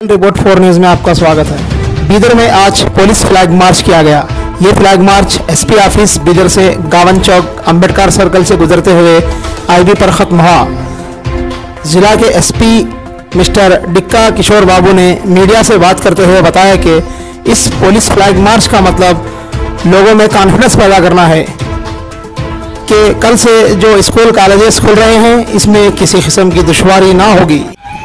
Report 4 news में आपका स्वागत है। बीदर में आज पुलिस फ्लैग मार्च किया गया। ये flag march SP office Bidar से गावन चौक अंबेडकर सर्कल से गुजरते हुए आईबी पर खत्म हुआ। जिला के एसपी मिस्टर डिक्का किशोर बाबू ने मीडिया से बात करते हुए बताया कि इस पुलिस फ्लैग मार्च का मतलब लोगों में कॉन्फिडेंस पैदा करना है कि कल से जो स्कूल कॉलेजेस खुल रहे हैं इसमें किसी किस्म की दुश्वारी ना होगी।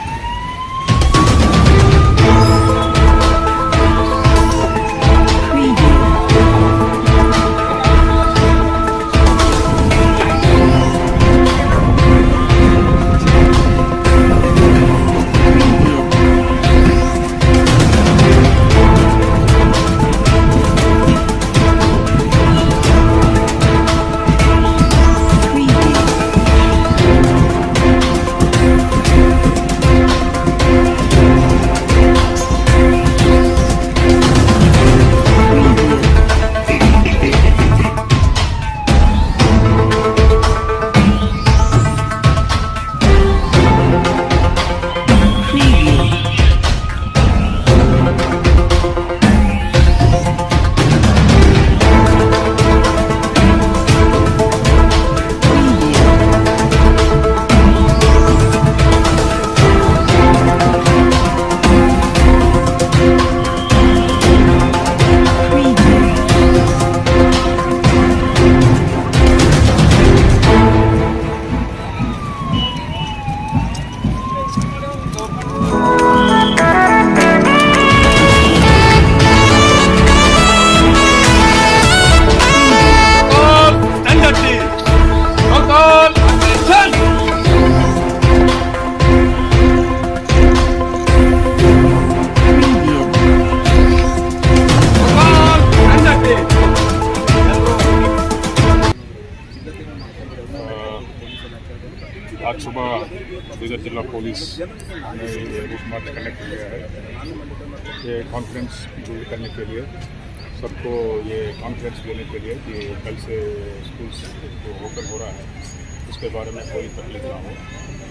आज सुबह बीदर जिला पुलिस ने रूट मार्च कनेक्ट किया है। ये कॉन्फ्रेंस बिल्ड करने के लिए, सबको ये कॉन्फ्रेंस देने के लिए कि कल से स्कूल जो ओपन हो रहा है उसके बारे में कोई तकलीफ ना हो,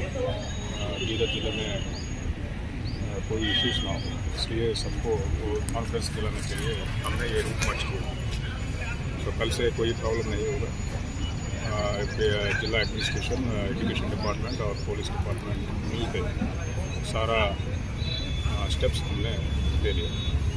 बीदर जिले में कोई इश्यूज ना हो, इसलिए सबको कॉन्फ्रेंस दिलाने के लिए हमने ये रूट मार्च किया। तो कल से कोई प्रॉब्लम नहीं होगा। जिला एडमिनिस्ट्रेशन, एजुकेशन डिपार्टमेंट और पुलिस डिपार्टमेंट मिलकर सारा स्टेप्स हमने ले लिया।